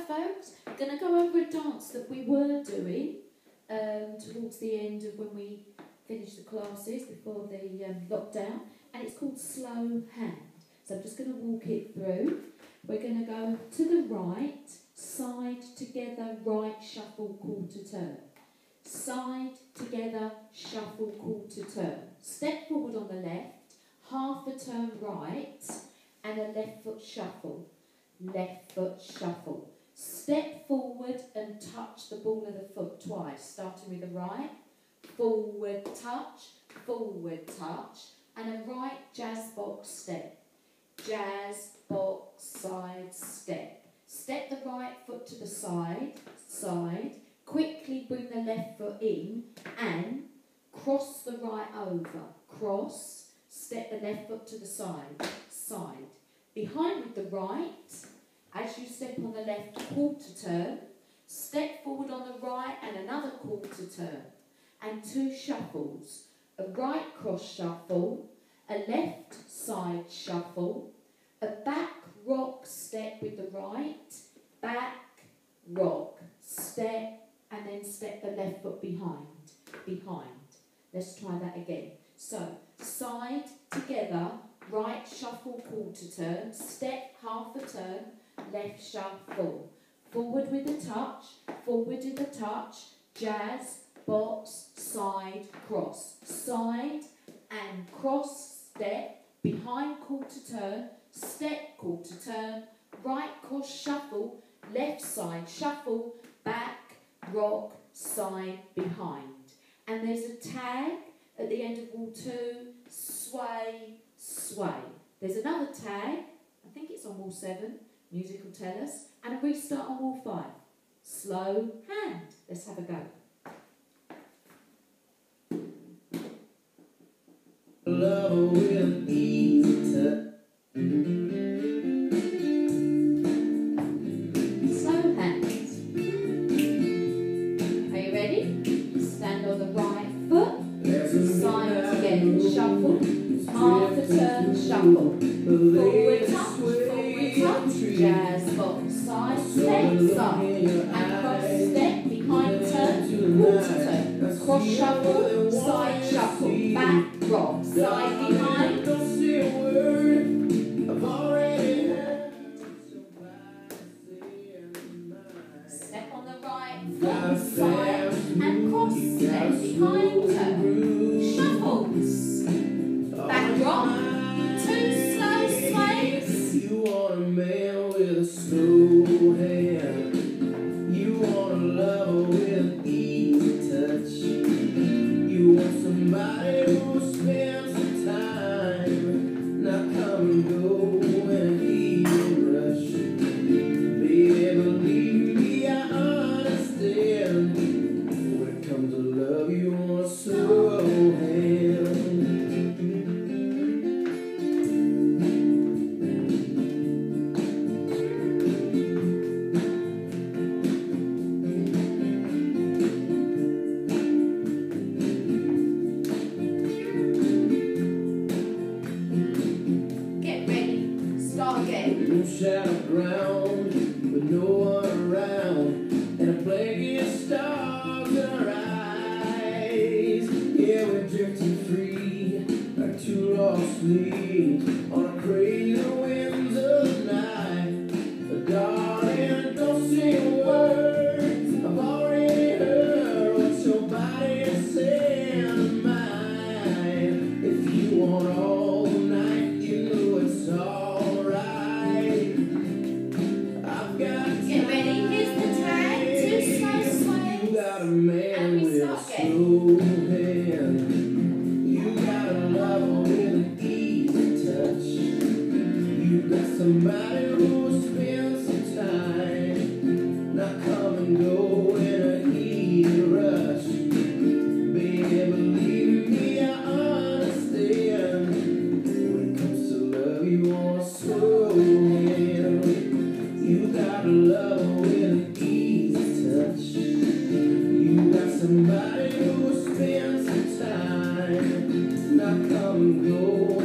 folks, we're going to go over a dance that we were doing towards the end of when we finished the classes before the lockdown, and it's called Slow Hand. So I'm just going to walk it through. We're going to go to the right, side together, right, shuffle, quarter turn. Side together, shuffle, quarter turn. Step forward on the left, half a turn right, and a left foot shuffle. Left foot shuffle. Step forward and touch the ball of the foot twice, starting with the right. Forward touch, and a right jazz box step. Jazz box side step. Step the right foot to the side. Quickly bring the left foot in and cross the right over. Cross, step the left foot to the side. Behind with the right. As you step on the left, quarter turn. Step forward on the right and another quarter turn. And two shuffles. A right cross shuffle, a left side shuffle, a back rock step with the right, back rock step, and then step the left foot behind. Let's try that again. So, side together, right shuffle, quarter turn, step half a turn, left shuffle. Forward with a touch, jazz, box, side, cross. Side and cross step, behind quarter turn, step quarter turn, right cross shuffle, left side shuffle, back, rock, side, behind. And there's a tag at the end of wall 2, sway, sway. There's another tag, I think it's on wall 7, music will tell us, and a restart on wall 5. Slow hand. Let's have a go. Love with ease touch. Slow hands. Are you ready? Stand on the right foot. Side again. Shuffle. Half a turn. Shuffle. Forward touch. Jazz box. Side step. Side. And cross step. Behind turn. Quarter turn. Cross shuffle. Side shuffle. Back rock. Side behind. Don't say a word. I've already heard. Step on the right foot, side and cross step behind turn. Shuffles. Back rock. 2 slow sways. You want a man with a slow hand. You want a lover with an easy touch. You want somebody who will spend some time, not come and go in an easy rush. Baby, believe me, I understand. When it comes to love, you want a slow hand. Get ready. Start again. No shadow ground, with no one around, and a blanket of stars in our eyes. Yeah, we're drifting free, like two lost leaves on a crazy winds of the night. But darling, don't say a word. I've already heard what your body is saying to mine. If you want all night, you know it's alright. I've got Get ready. Here's the tag. 2 slow you sways. got a man And we with a start again. slow hand. You got a lover with an easy touch. You got somebody who will spend some time, not come and go in a easy rush. Baby, believe me, I understand. When it comes to love, you want a slow hand. You got a lover with an easy touch. You got somebody who will spend some time, not come and go